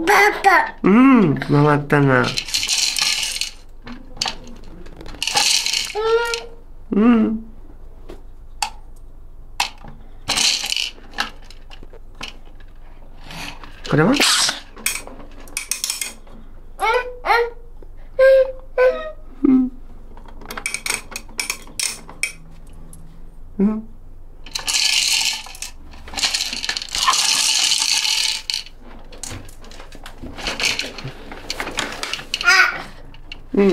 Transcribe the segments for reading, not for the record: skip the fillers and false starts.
うん、回ったな。うん。これは？うん。うん。うん。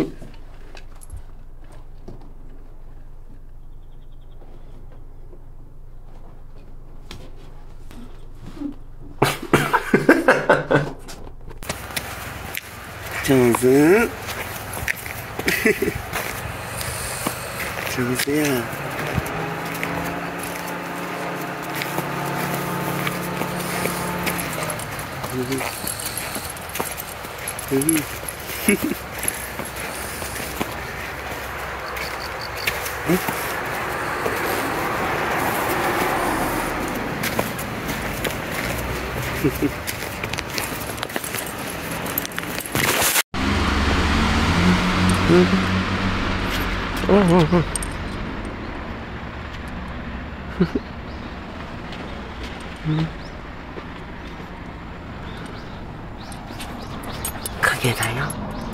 上手。上手や。うん。うん。うんうんうん。影だよ。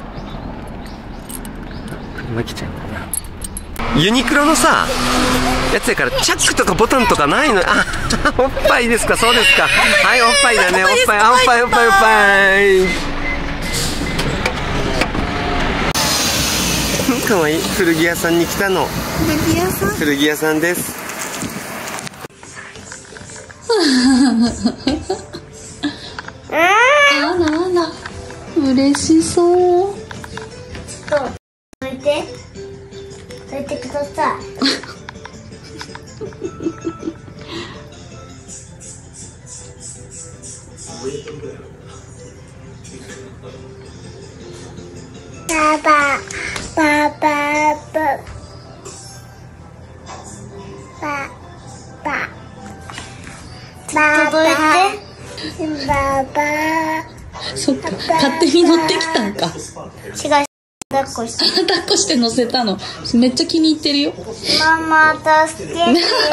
車来ちゃうんだな。ユニクロのさやつやからチャックとかボタンとかないの。あ、おっぱいですか。そうですか。はい、おっぱいだね。おっぱい、おっぱい、おっぱい、おっぱい。かわいい。古着屋さんに来たの。 古着屋さん？ 古着屋さんです。 あらあら、嬉しそう。 どいてください。パパパパパパパパそっか、勝手に乗ってきたんか。 違う、抱っこして抱っこして乗せたの。めっちゃ気に入ってるよ。 ママ助けてよ。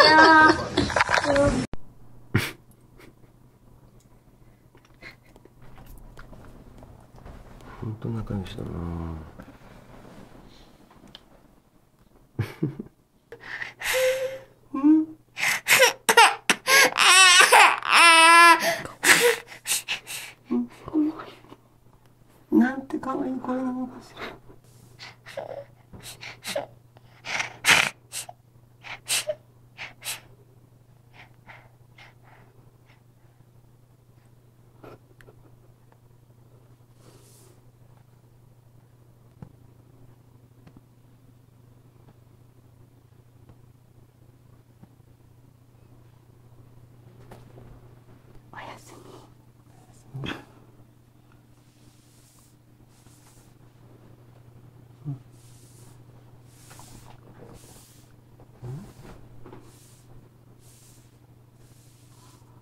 本当仲良しだな。うん。なんて可愛い声なのかしら。